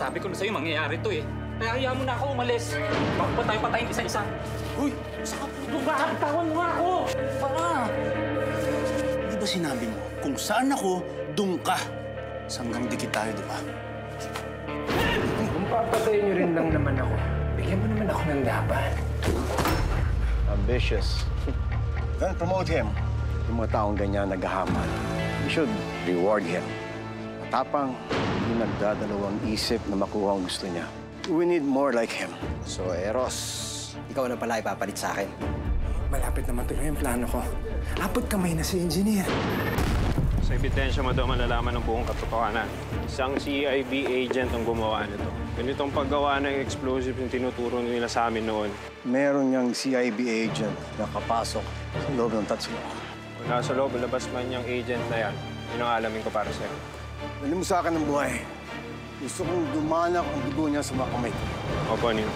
Sabi ko na sa'yo, mangyayari to eh. Kaya hayaan mo na ako umalis. Bago pa tayo patayin isa-isa. Uy! Saan ka puto ba? Bitawan mo nga ako! Para! Di ba sinabi mo, kung saan ako, doon ka. Sanggang dikit tayo, di ba? Kung papatayin niyo rin lang naman ako, bigyan mo naman ako ng laban. Ambitious. Then promote him. Yung mga taong ganyan naghahaman. You should reward him. Matapang, hindi nagdadalawang isip na makuha ang gusto niya. We need more like him. So, Eros, ikaw na pala ipapalit sa akin. Malapit na matuloy yung plano ko. Apat kamay na si Engineer. Sa ebidensya mo daw malalaman ng buong katotohanan. Isang CIB agent ang gumawa nito. Ganitong paggawa ng explosive yung tinuturo nila sa amin noon. Meron niyang CIB agent na kapasok sa loob ng Tatsulo. Wala sa loob, labas man yung agent na yan. Yun ang alamin ko para sa'yo. Dali mo sa akin ng buhay. Gusto kong dumanak ang dugo niya sa mga kamay ko. Opo, Nino.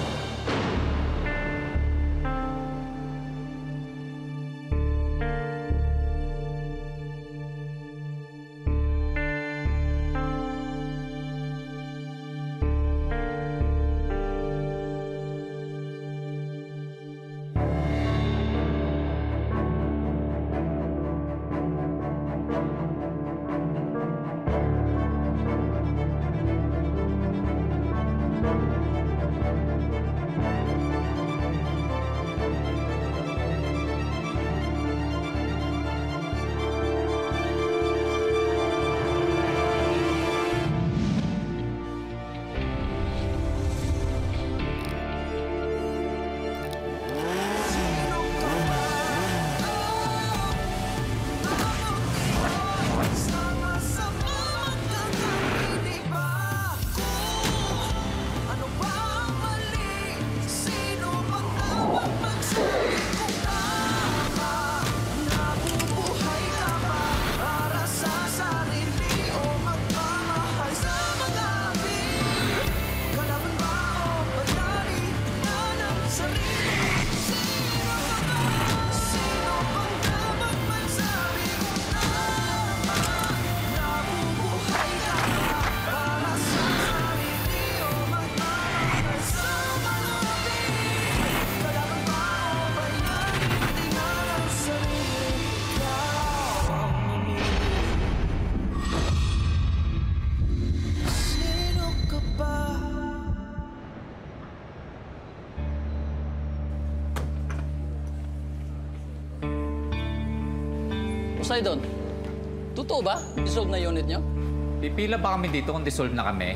Poseidon, totoo ba? Dissolve na unit nyo? Pipila ba kami dito kung dissolve na kami?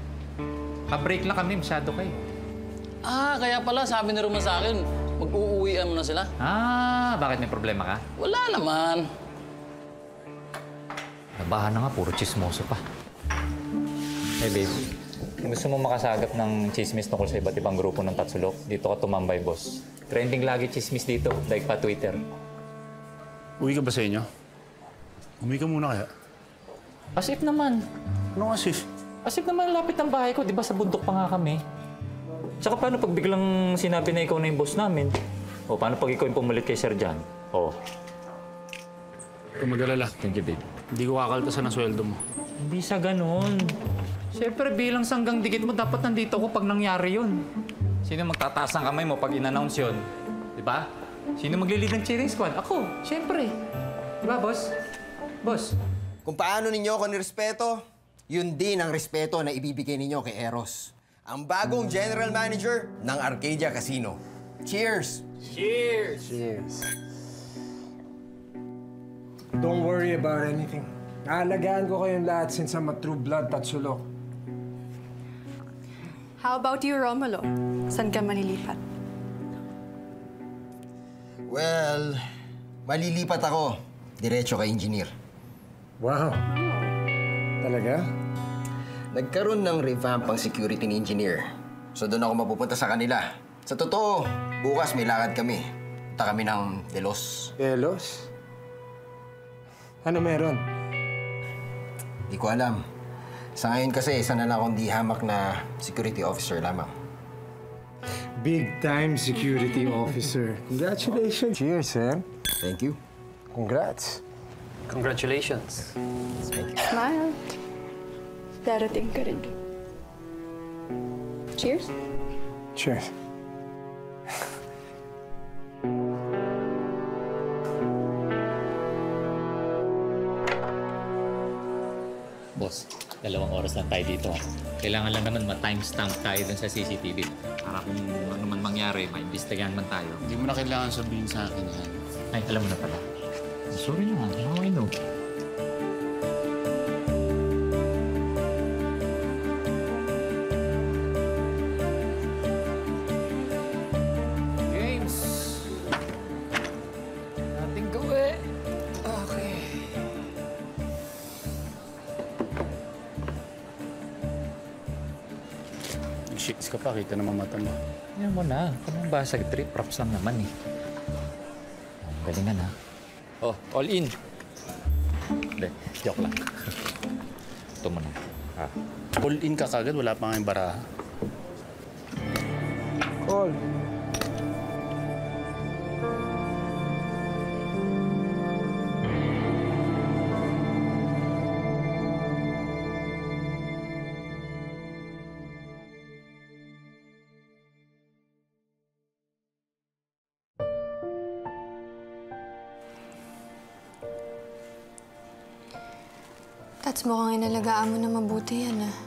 Pa-break lang kami, masyado kayo. Ah, kaya pala sabi ni Roman sa akin, mag-uuwian mo na sila. Ah, bakit may problema ka? Wala naman. Nabahan na nga, puro chismoso pa. Hey babe, kung gusto mo makasagap ng chismis tungkol sa iba't ibang grupo ng Tatsulok, dito ka tumambay, boss. Trending lagi chismis dito, like pa Twitter. Uwi ka ba sa inyo? Umuwi ka muna kaya? As if naman. Ano as if? As if naman lapit ng bahay ko, di ba sa bundok pa nga kami? Tsaka paano pag biglang sinabi na ikaw na yung boss namin? O paano pag ikaw yung pumalit kay Sir John? O. Kung mag-alala. Thank you, babe. Hindi ko kakaltasan ang sweldo mo. Hindi sa ganun. Siyempre, bilang sanggang dikit mo, dapat nandito ko pag nangyari yun. Sino magtataas ng kamay mo pag in-announce yun? Di ba? Sino maglilid ng cheering squad? Ako, siyempre. Di ba, boss? Boss. Kung paano ninyo ako nirespeto, yun din ang respeto na ibibigay ninyo kay Eros. Ang bagong general manager ng Arcadia Casino. Cheers! Cheers! Cheers. Don't worry about anything. Naalagaan ko kayong lahat since I'm a true blood Tatsulok. How about you, Romulo? Saan ka malilipat? Well, malilipat ako. Diretso kay Engineer. Wow. Talaga? Nagkaroon ng revamp ang security ni Engineer. So doon ako mapupunta sa kanila. Sa totoo, bukas may lakad kami. Punta kami ng Delos. Delos? Ano meron? Di ko alam. Sa ngayon kasi, isa na lang akong di hamak na security officer lamang. Big-time security officer. Congratulations. Cheers, Sam. Thank you. Congrats. Congratulations. Thank you. Smile. Darating ka rin. Cheers. Cheers. Boss, 2 oras lang tayo dito. Kailangan lang naman ma-timestamp tayo dun sa CCTV. Para kung ano man mangyari, maimbestigahan man tayo. Hindi mo na kailangan sabihin sa akin yan. Ay, alam mo na pala. Sorry na, how I know. Games. Nating gawin. Okay. Shakes ka pa, kita naman mata mo. Yan mo na. Kung basag trip, props lang naman eh. Galingan ha. Oh, all in. Hindi, joke lang. Ito mo na. Ah. All in ka kagad, wala pa nga yung baraha. Call. Tats, mukhang inalagaan mo na mabuti yan, ah.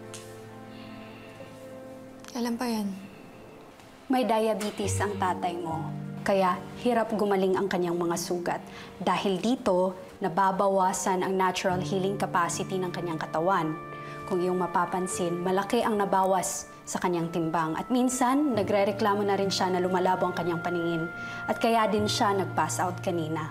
Alam pa yan. May diabetes ang tatay mo, kaya hirap gumaling ang kanyang mga sugat. Dahil dito, nababawasan ang natural healing capacity ng kanyang katawan. Kung iyong mapapansin, malaki ang nabawas sa kanyang timbang. At minsan, nagrereklamo na rin siya na lumalabo ang kanyang paningin. At kaya din siya nag-pass out kanina.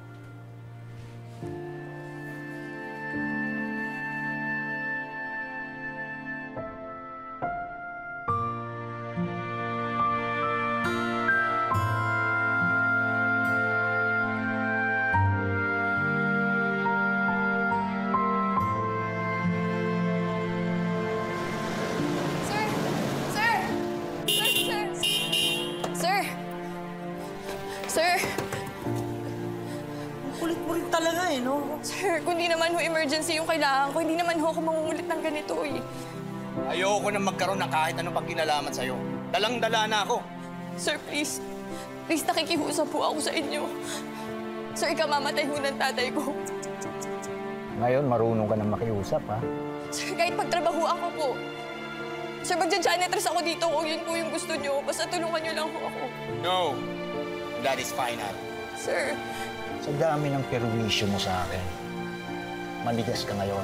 Sir, kung di naman ho emergency yung kailangan ko, hindi naman ho ako mangungulit ng ganito eh. Ayoko na magkaroon ng kahit anong pagkinalaman sa'yo. Dalang-dala na ako. Sir, please. Please, nakikiusap po ako sa inyo. Sir, ikamamatay ho ng tatay ko. Ngayon, marunong ka na makiusap, ha? Sir, kahit pagtrabahuan ko po. Sir, magja-janitress ako dito kung yun po yung gusto nyo. Basta tulungan nyo lang ho ako. No. That is final. Sir. Sa dami ng perwisyo mo sa akin, manigas ka ngayon.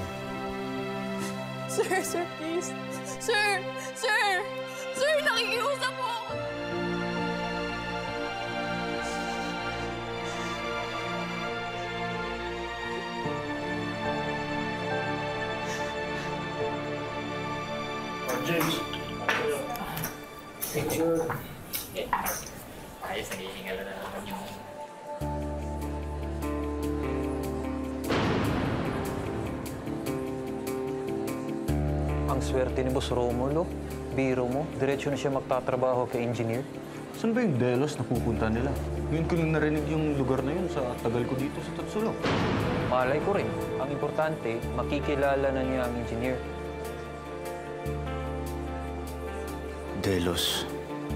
Sir, please. Sir! Sir, nakikiusap po ako. James. Picture. Ayos, naghihingal na naman yung... Ang swerte ni Boss Romulo. Biro mo, diretso na siya magtatrabaho kay engineer. Saan ba yung Delos na pupunta nila? Ngayon ko lang narinig yung lugar na yun sa tagal ko dito sa Tatsulo. Malay ko rin. Ang importante, makikilala na niya ang engineer. Delos.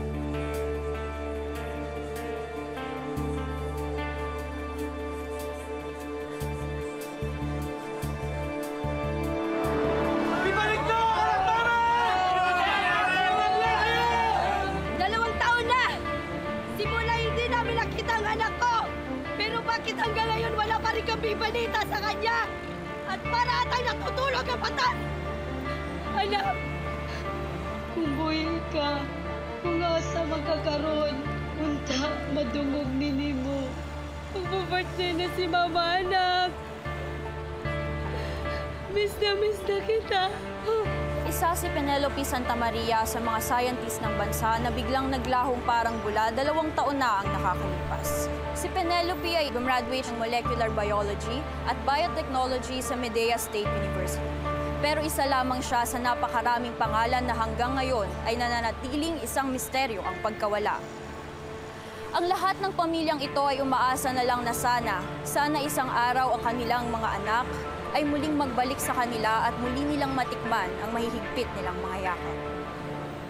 Hanggang ngayon, wala pa rin kang bibalita sa kanya. At para atay natutulog ang batas. Anak, kung buhay ka, kung asa magkakaroon, unta, madungog nini mo. Magpa-birthday na si Mama, anak. Miss na kita. Isa si Penelope Santa Maria sa mga scientist ng bansa na biglang naglahong parang bula 2 taon na ang nakakalipas. Si Penelope ay gumraduate ng Molecular Biology at Biotechnology sa Medea State University. Pero isa lamang siya sa napakaraming pangalan na hanggang ngayon ay nananatiling isang misteryo ang pagkawala. Ang lahat ng pamilyang ito ay umaasa na lang na sana isang araw ang kanilang mga anak ay muling magbalik sa kanila at muli nilang matikman ang mahihigpit nilang mga yakap.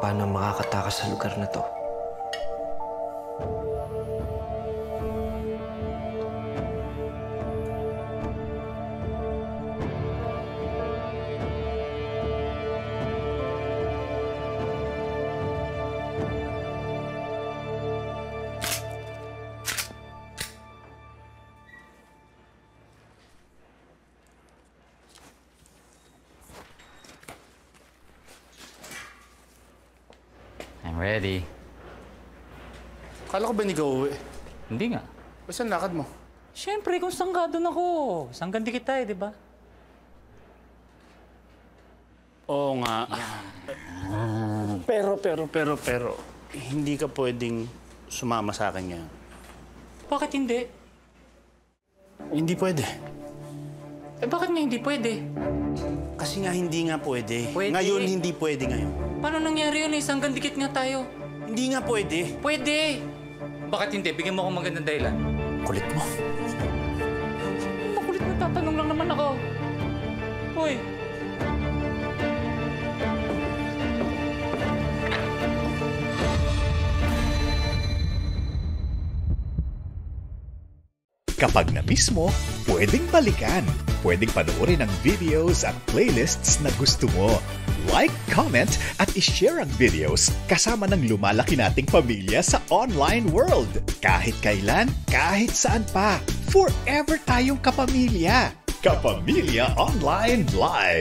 paano makakatakas sa lugar na to. I'm ready. Kala ko ba hindi ka uuwi? Hindi nga. Basta lakad mo. Siyempre, kung sangga doon ako. Sanggan dikit tayo, di ba? Oo nga. Pero, hindi ka pwedeng sumama sa akin ngayon. Bakit hindi? Hindi pwede. Eh, bakit nga hindi pwede? Kasi nga hindi nga pwede. Pwede. Ngayon, hindi pwede ngayon. Paano nangyari yun? Sanggan dikit nga tayo. Hindi nga pwede. Pwede! Bakit hindi? Bigyan mo akong magandang dahilan. Kulit mo. Makulit na tatanong lang naman ako. Hoy! Kapag na-miss mo, pwedeng balikan. Pwedeng panoorin ang videos at playlists na gusto mo. Like, comment, at ishare ang videos kasama ng lumalaki nating pamilya sa online world. Kahit kailan, kahit saan pa. Forever tayong kapamilya. Kapamilya Online Live.